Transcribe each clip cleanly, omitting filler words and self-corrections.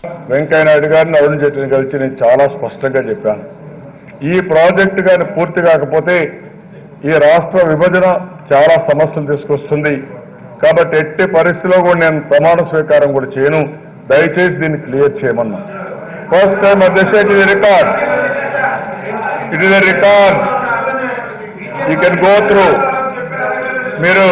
వెంకయ్యనాయుడు గారిని అరుణ్ జైట్లీని కలిసి నేను చాలా స్పష్టంగా చెప్పాను. ఈ ప్రాజెక్టు కానీ పూర్తి కాకపోతే ఈ రాష్ట్ర విభజన చాలా సమస్యలు తీసుకొస్తుంది. కాబట్టి ఎట్టి పరిస్థితిలో కూడా నేను ప్రమాణ స్వీకారం కూడా చేయను. దయచేసి దీన్ని క్లియర్ చేయమన్నా. ఫస్ట్ టైం అధ్యక్ష, it is record, it is record, you can go through. మీరు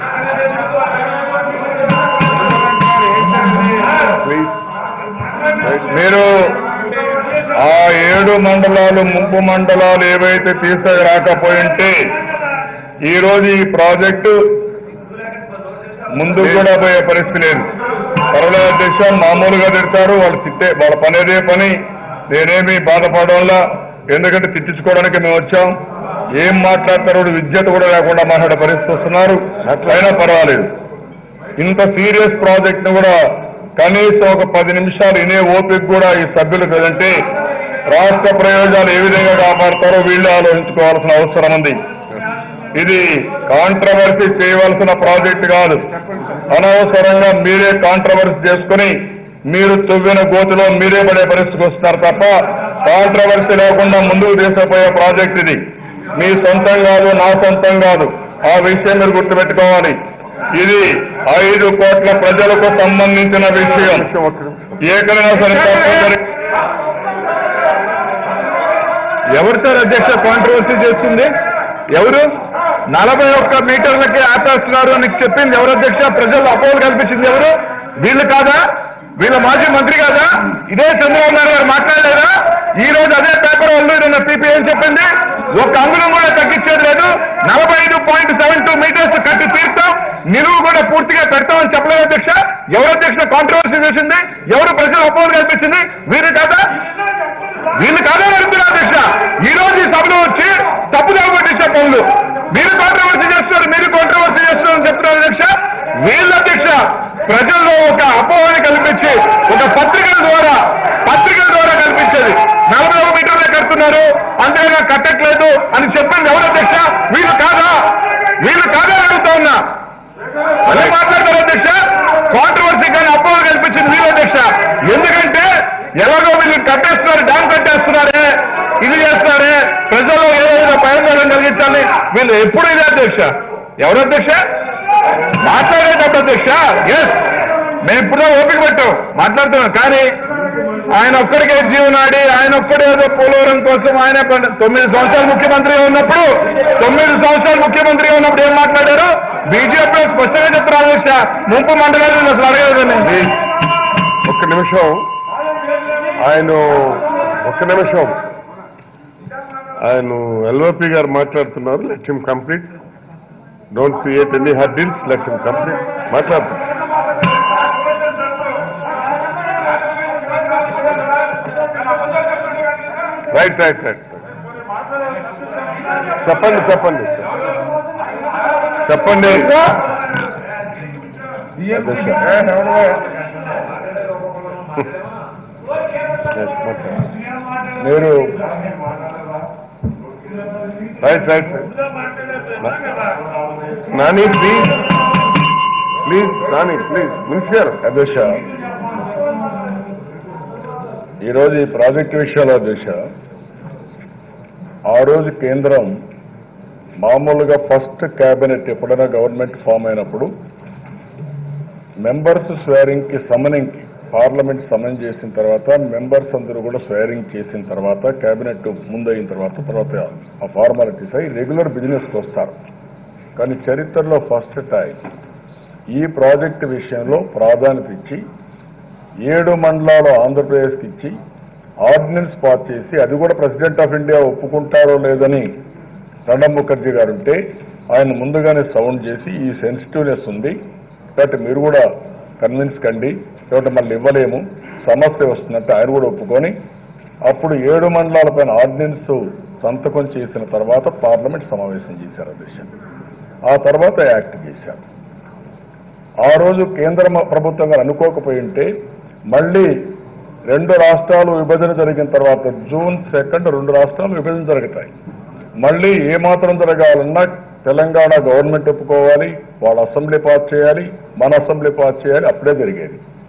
మీరు ఆ 7 మండలాలు ముంపు మండలాలు ఏవైతే తీసుకురాకపోయింటే ఈరోజు ఈ ప్రాజెక్టు ముందుకు కూడా పోయే పరిస్థితి లేదు. పర్వాలేదు అధ్యక్ష, మామూలుగా తిడతారు వాళ్ళు, వాళ్ళ పని అదే పని. నేనేమి బాధపడడంలా, ఎందుకంటే తిట్టించుకోవడానికి మేము వచ్చాం. ఏం మాట్లాడతారు, విద్యత కూడా లేకుండా మాట్లాడే పరిస్థితి వస్తున్నారు. అట్లయినా పర్వాలేదు. ఇంత సీరియస్ ప్రాజెక్ట్ ను కూడా కనీసం ఒక 10 నిమిషాలు వినే ఓపిక కూడా ఈ సభ్యులు కదంటే రాష్ట్ర ప్రయోజనాలు ఏ విధంగా కాపాడతారో వీళ్ళు ఆలోచించుకోవాల్సిన అవసరం ఉంది. ఇది కాంట్రవర్సీ చేయవలసిన ప్రాజెక్టు కాదు. అనవసరంగా మీరే కాంట్రవర్సీ చేసుకుని మీరు తవ్విన గోతులో మీరే పడే పరిస్థితికి వస్తున్నారు తప్ప కాంట్రవర్సీ లేకుండా ముందుకు తీసుకుపోయే ప్రాజెక్ట్ ఇది. మీ సొంతం కాదు, నా సొంతం కాదు. ఆ విషయం మీరు గుర్తుపెట్టుకోవాలి. ఇది 5 కోట్ల ప్రజలకు సంబంధించిన విషయం. ఏకైనా సరే ఎవరు సార్ అధ్యక్ష కాంట్రవర్సీ చేస్తుంది? ఎవరు? 41 మీటర్లకి ఆపేస్తున్నారు అని చెప్పింది ఎవరు అధ్యక్ష? ప్రజలు అపోహలు కల్పించింది ఎవరు? వీళ్ళు కాదా? వీళ్ళ మాజీ మంత్రి కాదా? ఇదే చంద్రబాబు నాయుడు గారు మాట్లాడలేదా? ఈ రోజు అదే పేపర్ వాళ్ళు నిన్న సిపి ఏం చెప్పింది? ఒక అంగుళం కూడా తగ్గించేది లేదు, 45.72 మీటర్స్ కట్టి తీర్తాం, నిలువు కూడా పూర్తిగా పెడతామని చెప్పలేదు అధ్యక్ష. ఎవరు అధ్యక్ష కాంట్రవర్సీ చేసింది? ఎవరు ప్రజలు అపోహలు కల్పించింది? వీరు కాదా? వీళ్ళు కాదా అడుగుతున్నారు అధ్యక్ష. ఈ రోజు ఈ సభలో వచ్చి తప్పుదావ పట్టించే పనులు మీరు కాంట్రవర్సీ చేస్తున్నారు, మీరు కాంట్రవర్సీ చేస్తున్నారని చెప్తున్నారు అధ్యక్ష. వీళ్ళు అధ్యక్ష ప్రజల్లో ఒక అపోహని కల్పించి ఒక పత్రికల ద్వారా కల్పించేది 41 మీటర్లే కడుతున్నారు, అంతేగా కట్టట్లేదు అని చెప్పింది ఎవరు అధ్యక్ష? వీళ్ళు కాదా? వీళ్ళు కాదా అడుగుతా ఉన్నా. అదే మాట్లాడతారు అధ్యక్ష. కాంట్రవర్సీ కానీ అపోహ కల్పించింది వీళ్ళు అధ్యక్ష. ఎందుకంటే ఎలాగో వీళ్ళు కట్టేస్తున్నారు, డ్యామ్ కట్టేస్తున్నారే, ఇది చేస్తున్నారే, ప్రజల్లో ఏదైనా భయాందోళన కలిగించాలి. వీళ్ళు ఎప్పుడు ఇదే అధ్యక్ష. ఎవరు అధ్యక్ష మాట్లాడేటప్పుడు అధ్యక్ష? ఎస్, మేము ఇప్పుడు ఓపిక పెట్టాం, మాట్లాడుతున్నాం. కానీ ఆయన ఒక్కడికే జీవనాడి, ఆయన ఒక్కడే ఏదో పోలవరం కోసం ఆయన 9 సంవత్సరాలు ముఖ్యమంత్రిగా ఉన్నప్పుడు 9 సంవత్సరాలు ముఖ్యమంత్రిగా ఉన్నప్పుడు ఏం మాట్లాడారు? బీజేపీ స్పష్టంగా చెప్తున్నారు అధ్యక్ష, ముంపు మండలాలు అసలు అడగలేదని. ఒక్క నిమిషం ఆయన ఎల్ఓపి గారు మాట్లాడుతున్నారు. Let him complete. Don't create any hurdles, let him complete. మాట్లాడుతున్నారు. రైట్. చెప్పండి. మీరు right Nani please Nani please minister. అధ్యక్ష, ఈరోజు ఈ ప్రాజెక్టు విషయంలో అధ్యక్ష, ఆ రోజు కేంద్రం మామూలుగా ఫస్ట్ క్యాబినెట్ ఎప్పుడైనా గవర్నమెంట్ ఫామ్ అయినప్పుడు మెంబర్స్ స్వేరింగ్ కి సమనింగ్ పార్లమెంట్ సమన్ చేసిన తర్వాత మెంబర్స్ అందరూ కూడా స్వేరింగ్ చేసిన తర్వాత క్యాబినెట్ ముందయిన తర్వాత ఆ ఫార్మాలిటీస్ అయి రెగ్యులర్ బిజినెస్కి వస్తారు. కానీ చరిత్రలో ఫస్ట్ టైం ఈ ప్రాజెక్టు విషయంలో ప్రాధాన్యత ఇచ్చి 7 మండలాలు ఆంధ్రప్రదేశ్కి ఇచ్చి ఆర్డినెన్స్ పాస్ చేసి, అది కూడా ప్రెసిడెంట్ ఆఫ్ ఇండియా ఒప్పుకుంటారో లేదని ప్రణబ్ ముఖర్జీ గారు ఉంటే ఆయన ముందుగానే సౌండ్ చేసి ఈ సెన్సిటివ్నెస్ ఉంది కాబట్టి మీరు కూడా కన్విన్స్ కండి, కాబట్టి మళ్ళీ ఇవ్వలేము, సమస్య వస్తున్నట్టు ఆయన కూడా ఒప్పుకొని అప్పుడు 7 మండలాల పైన ఆర్డినెన్స్ సంతకం చేసిన తర్వాత పార్లమెంట్ సమావేశం చేశారు అధ్యక్ష. ఆ తర్వాత యాక్ట్ చేశారు. ఆ రోజు కేంద్ర ప్రభుత్వం గారు అనుకోకపోయి ఉంటే మళ్ళీ 2 రాష్ట్రాలు విభజన జరిగిన తర్వాత జూన్ 2 2 రాష్ట్రాలు విభజన జరుగుతాయి. మళ్ళీ ఏమాత్రం జరగాలన్నా తెలంగాణ గవర్నమెంట్ ఒప్పుకోవాలి, వాళ్ళ అసెంబ్లీ పాస్ చేయాలి, మన అసెంబ్లీ పాస్ చేయాలి, అప్పుడే జరిగేది.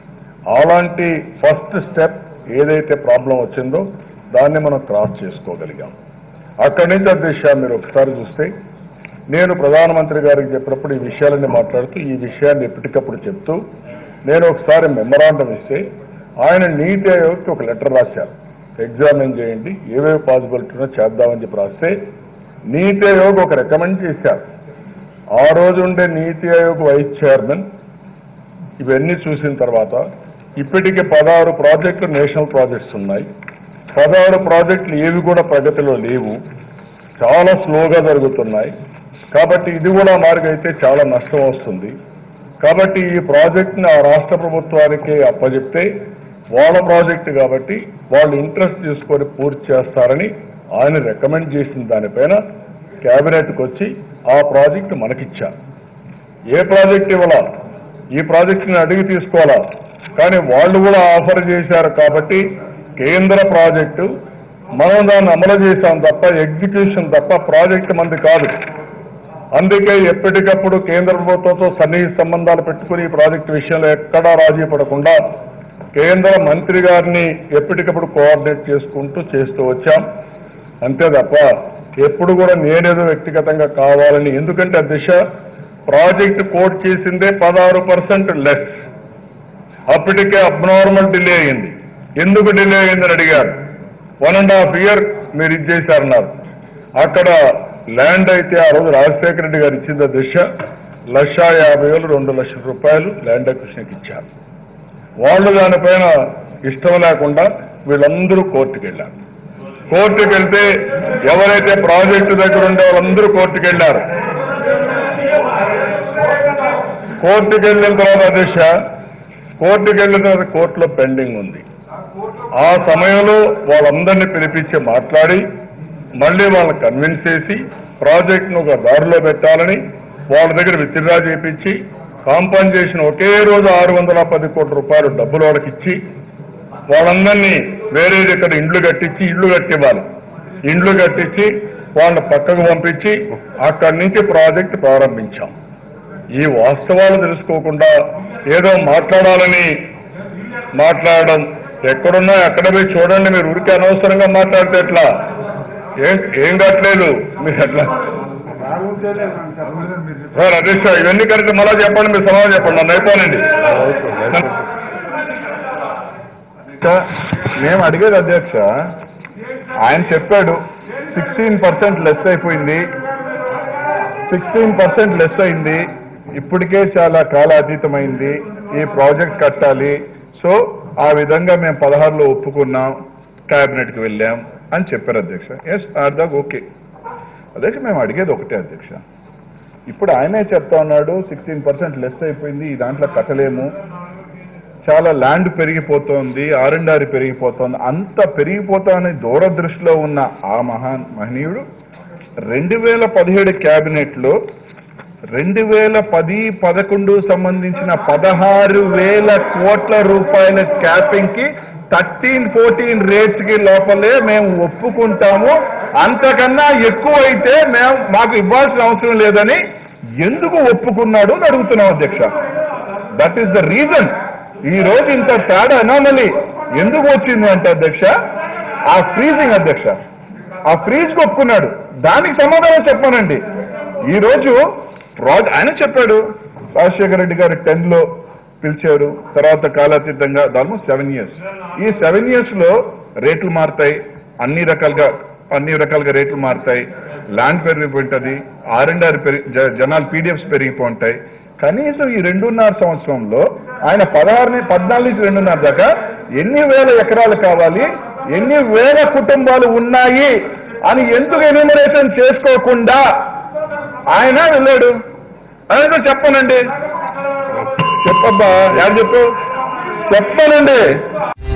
అలాంటి ఫస్ట్ స్టెప్ ఏదైతే ప్రాబ్లం వచ్చిందో దాన్ని మనం క్రాస్ చేసుకోగలిగాం. అక్కడి నుంచి అధ్యక్ష మీరు ఒకసారి చూస్తే నేను ప్రధానమంత్రి గారికి చెప్పినప్పుడు ఈ విషయాలన్నీ మాట్లాడుతూ ఈ విషయాన్ని ఎప్పటికప్పుడు చెప్తూ నేను ఒకసారి మెమరాండం ఇస్తే ఆయన నీతి ఆయోగ్కి ఒక లెటర్ రాశారు, ఎగ్జామిన్ చేయండి ఏవేవి పాసిబిలిటీనో చేద్దామని చెప్పి రాస్తే నీతి ఆయోగ్ ఒక రికమెండ్ చేశారు. ఆ రోజు ఉండే నీతి ఆయోగ్ వైస్ చైర్మన్ ఇవన్నీ చూసిన తర్వాత ఇప్పటికే 16 ప్రాజెక్టులు నేషనల్ ప్రాజెక్ట్స్ ఉన్నాయి. 16 ప్రాజెక్టులు ఏవి కూడా ప్రగతిలో లేవు, చాలా స్లోగా జరుగుతున్నాయి. కాబట్టి ఇది కూడా మార్గైతే చాలా నష్టం వస్తుంది. కాబట్టి ఈ ప్రాజెక్టుని ఆ రాష్ట్ర ప్రభుత్వానికి అప్పచెప్తే వాళ్ళ ప్రాజెక్టు కాబట్టి వాళ్ళు ఇంట్రెస్ట్ తీసుకొని పూర్తి చేస్తారని ఆయన రికమెండ్ చేసిన దానిపైన క్యాబినెట్కి వచ్చి ఆ ప్రాజెక్టు మనకిచ్చారు. ఏ ప్రాజెక్ట్ ఇవ్వాలా, ఈ ప్రాజెక్టుని అడిగి తీసుకోవాలా, కానీ వాళ్ళు కూడా ఆఫర్ చేశారు కాబట్టి కేంద్ర ప్రాజెక్టు మనం దాన్ని అమలు చేశాం తప్ప ఎగ్జిక్యూషన్ తప్ప ప్రాజెక్టు మంది కాదు. అందుకే ఎప్పటికప్పుడు కేంద్ర ప్రభుత్వంతో సన్నిహిత సంబంధాలు పెట్టుకుని ఈ ప్రాజెక్టు విషయంలో ఎక్కడా రాజీ పడకుండా కేంద్ర మంత్రి గారిని ఎప్పటికప్పుడు కోఆర్డినేట్ చేసుకుంటూ చేస్తూ వచ్చాం. అంతే తప్ప ఎప్పుడు కూడా నేనేదో వ్యక్తిగతంగా కావాలని, ఎందుకంటే దిశ ప్రాజెక్టు కోట్ చేసిందే 16% లెస్. అప్పటికే అబ్నార్మల్ డిలే అయింది. ఎందుకు డిలే అయిందని అడిగారు. 1.5 year మీరు ఇది చేశారన్నారు. అక్కడ ల్యాండ్ అయితే ఆ రోజు రాజశేఖర రెడ్డి గారు ఇచ్చింది దిశ 1,50,000 2 లక్షల రూపాయలు ల్యాండ్ అక్విజిషన్కి ఇచ్చారు. వాళ్ళు దానిపైన ఇష్టం లేకుండా వీళ్ళందరూ కోర్టుకు వెళ్ళారు. కోర్టుకు వెళ్తే ఎవరైతే ప్రాజెక్టు దగ్గర ఉండే వాళ్ళందరూ కోర్టుకు వెళ్ళారు. కోర్టుకు వెళ్ళిన తర్వాత దిశ కోర్టుకు వెళ్ళిన తర్వాత కోర్టులో పెండింగ్ ఉంది. ఆ సమయంలో వాళ్ళందరినీ పిలిపించి మాట్లాడి మళ్ళీ వాళ్ళని కన్విన్స్ చేసి ప్రాజెక్టును ఒక దారిలో పెట్టాలని వాళ్ళ దగ్గర విత్డ్రా చేయించి కాంపన్సేషన్ ఒకే రోజు 610 కోట్ల రూపాయలు డబ్బులు వాళ్ళకి ఇచ్చి వాళ్ళందరినీ వేరే ఇక్కడ ఇండ్లు కట్టివ్వాలి. ఇండ్లు కట్టించి వాళ్ళని పక్కకు పంపించి అక్కడి నుంచి ప్రాజెక్టు ప్రారంభించాం. ఈ వాస్తవాలు తెలుసుకోకుండా ఏదో మాట్లాడాలని మాట్లాడడం, ఎక్కడున్నా ఎక్కడ పోయి చూడండి, మీరు ఊరికి అనవసరంగా మాట్లాడితే ఎట్లా, ఏం కట్టలేదు మీరు ఎట్లా సార్ అధ్యక్ష ఇవన్నీ కరెక్ట్. మళ్ళా చెప్పండి, మీరు సమాధానం చెప్పండి, నన్ను అయిపోనండి. మేము అడిగేది అధ్యక్ష, ఆయన చెప్పాడు 16% లెస్ అయిపోయింది, 16% లెస్ అయింది, ఇప్పటికే చాలా కాలాతీతమైంది, ఈ ప్రాజెక్ట్ కట్టాలి. సో ఆ విధంగా మేము 16లో ఒప్పుకున్నాం, క్యాబినెట్కి వెళ్ళాం అని చెప్పారు అధ్యక్ష. ఎస్ ఆర్ దాకా ఓకే అధ్యక్ష. మేము అడిగేది ఒకటే అధ్యక్ష, ఇప్పుడు ఆయనే చెప్తా ఉన్నాడు 16% లెస్ అయిపోయింది, ఈ దాంట్లో కట్టలేము, చాలా ల్యాండ్ పెరిగిపోతోంది, R&R పెరిగిపోతోంది. అంత పెరిగిపోతామని దూరదృష్టిలో ఉన్న ఆ మహనీయుడు 2017 క్యాబినెట్లో 2010-11 సంబంధించిన 16,000 కోట్ల రూపాయల క్యాపింగ్ కి 13-14 రేట్స్ కి లోపలే మేము ఒప్పుకుంటాము, అంతకన్నా ఎక్కువ అయితే మాకు ఇవ్వాల్సిన అవసరం లేదని ఎందుకు ఒప్పుకున్నాడు అని అడుగుతున్నాం అధ్యక్ష. That is the reason. ఈ రోజు ఇంత తేడా అనామలీ ఎందుకు వచ్చింది అంటే అధ్యక్ష, ఆ ఫ్రీజింగ్ అధ్యక్ష, ఆ ఫ్రీజ్కి ఒప్పుకున్నాడు. దానికి సమాధానం చెప్పానండి. ఈ రోజు ఆయన చెప్పాడు, రాజశేఖర రెడ్డి గారు 10లో పిలిచారు, తర్వాత కాలాతీతంగా ఆల్మోస్ట్ 7 years. ఈ 7 years లో రేట్లు మారుతాయి, అన్ని రకాలుగా రేట్లు మారుతాయి, ల్యాండ్ పెరిగిపోయింటుంది, R&R జనాలు PDFs పెరిగిపోతాయి. కనీసం ఈ 2.5 సంవత్సరంలో ఆయన 14 నుంచి 2.5 దాకా ఎన్ని వేల ఎకరాలు కావాలి, ఎన్ని వేల కుటుంబాలు ఉన్నాయి అని ఎందుకు ఎన్యూమరేషన్ చేసుకోకుండా ఆయన వెళ్ళాడు. ఆయన చెప్పనండి, చెప్పబ్బా, యారు చెప్పు చెప్పనండి.